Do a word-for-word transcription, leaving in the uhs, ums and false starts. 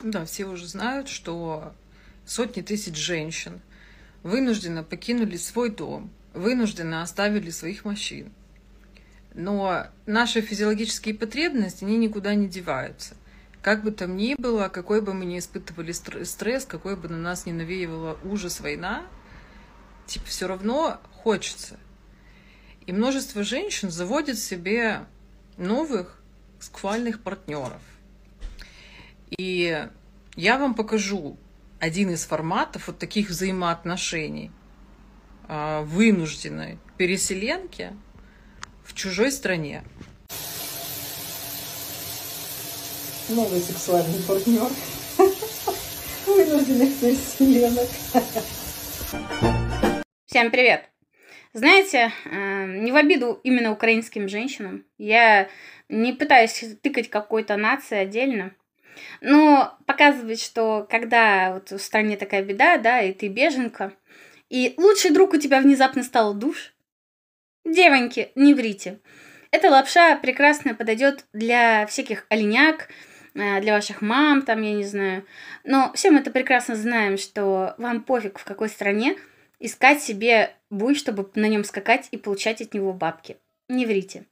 Да, все уже знают, что сотни тысяч женщин вынужденно покинули свой дом, вынужденно оставили своих мужчин. Но наши физиологические потребности, они никуда не деваются. Как бы там ни было, какой бы мы ни испытывали стресс, какой бы на нас ни навеивала ужас война, типа все равно хочется. И множество женщин заводят себе новых сексуальных партнеров. И я вам покажу один из форматов вот таких взаимоотношений вынужденной переселенки в чужой стране. Новый сексуальный партнер вынужденных переселенок. Всем привет! Знаете, не в обиду именно украинским женщинам, я не пытаюсь тыкать какой-то нации отдельно, но показывает, что когда вот в стране такая беда, да, и ты беженка, и лучший друг у тебя внезапно стал душ, девоньки, не врите. Эта лапша прекрасно подойдет для всяких оленяк, для ваших мам, там, я не знаю. Но все мы это прекрасно знаем, что вам пофиг, в какой стране искать себе буй, чтобы на нем скакать и получать от него бабки. Не врите.